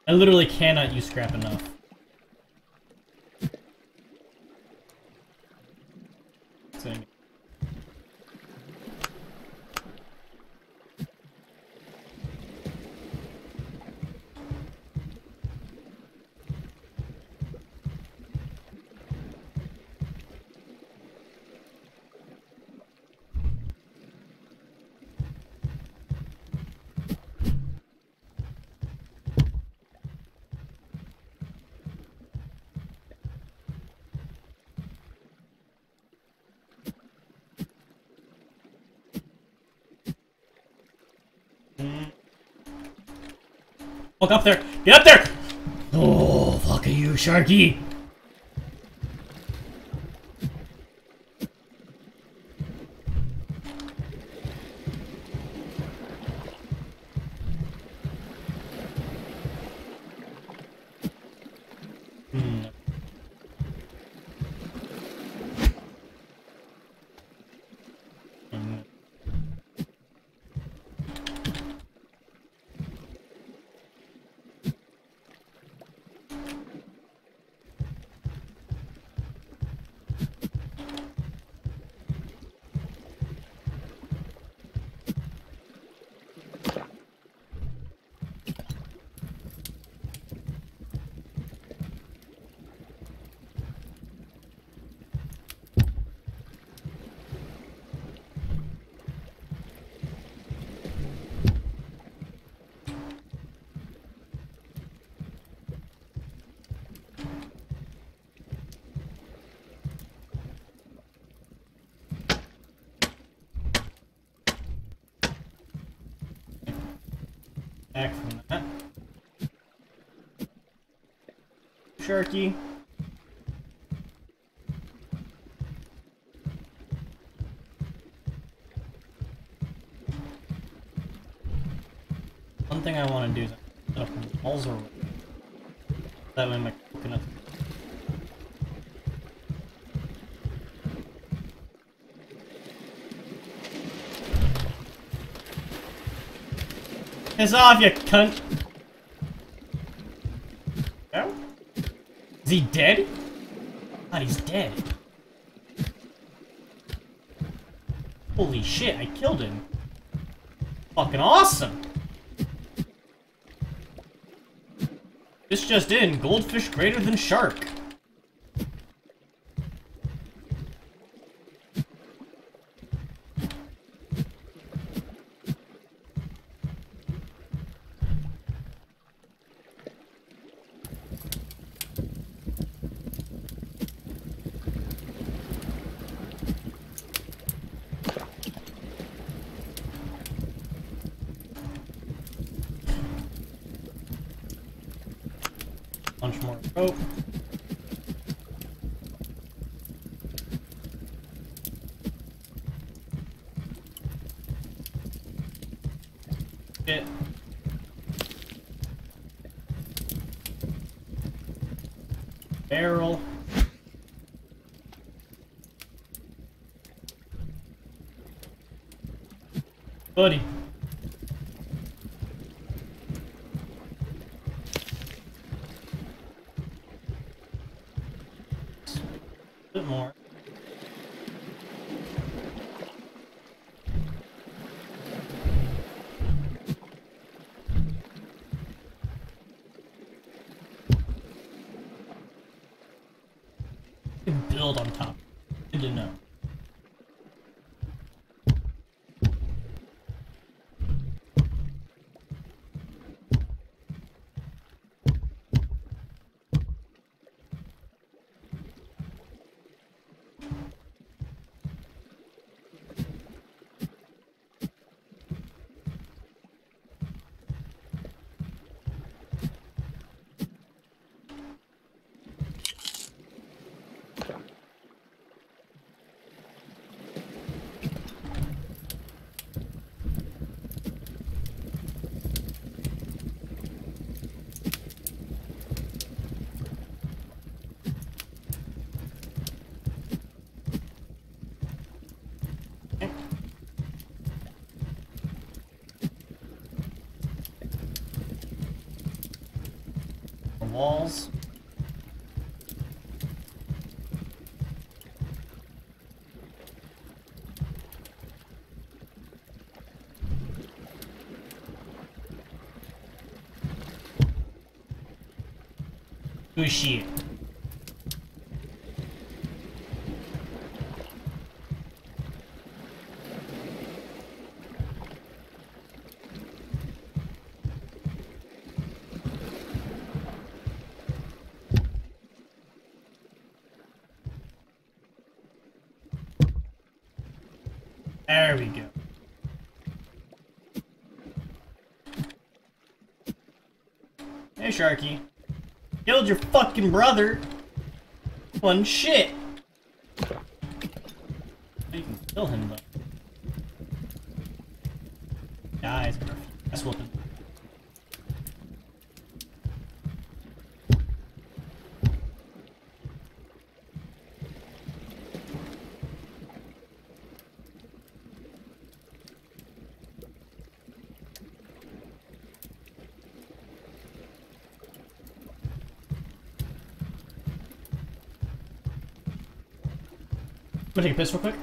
I literally cannot use scrap enough. Sitting. Look up there! Get up there! Oh, fuck you, Sharky! Back from that. Sharky. One thing I want to do is set up walls around. That way my coconut. Piss off, you cunt! Oh? Is he dead? God, he's dead. Holy shit, I killed him. Fucking awesome! This just in, goldfish greater than shark. Bunch more rope. Shit. Barrel. Buddy. Bit more. Build on top. Good to know. walls. Good shit. There we go. Hey, Sharky. Killed your fucking brother. One shit. You can kill him though. Guys, that's whooping. I'm gonna take a piss real quick.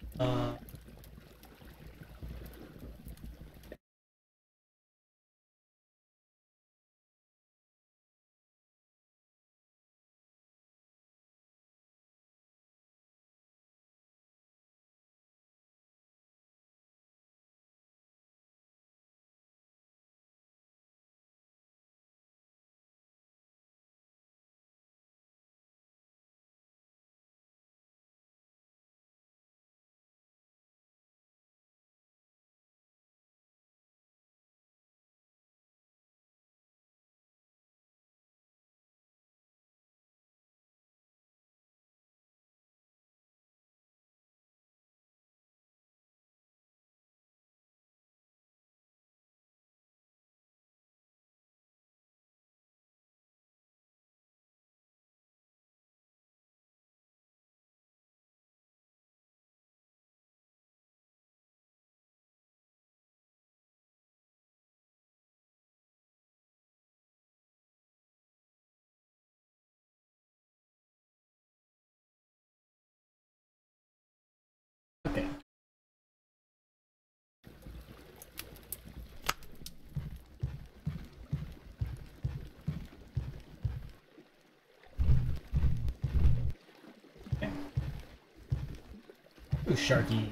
Okay. Okay. Ooh, Sharky.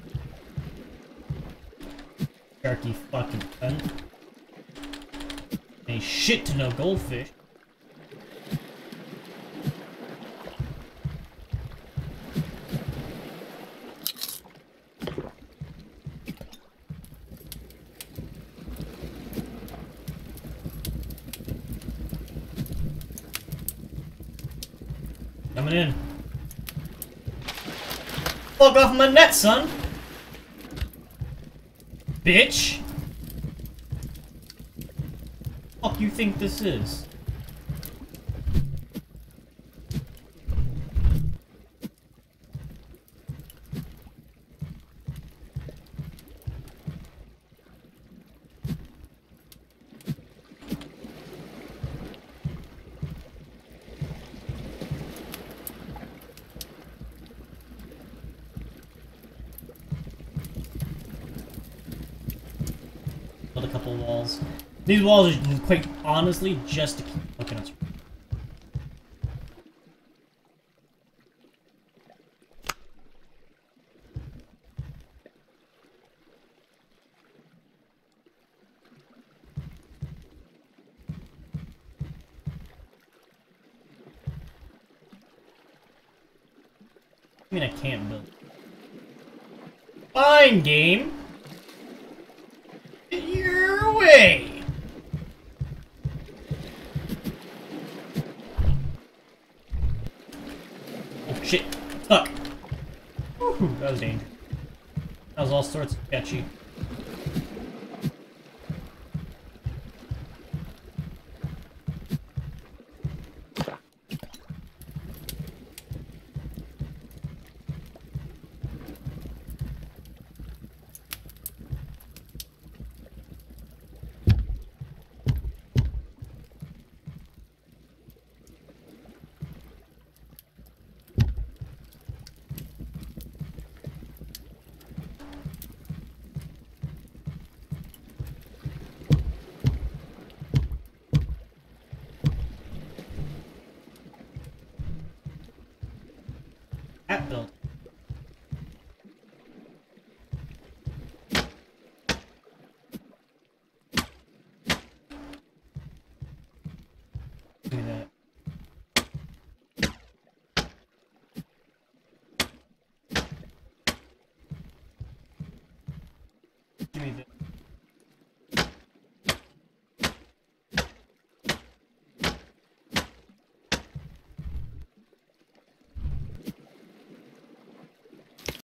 Sharky fucking cunt. Ain't shit to no goldfish. Coming in. Fuck off my net, son! Bitch! Fuck you think this is? Build a couple walls. These walls are quite honestly just to keep looking at. I mean, I can't build. Fine, game. Get your way. Oh shit! Fuck. Woohoo, that was dangerous. That was all sorts of sketchy. Give me that. Give me that.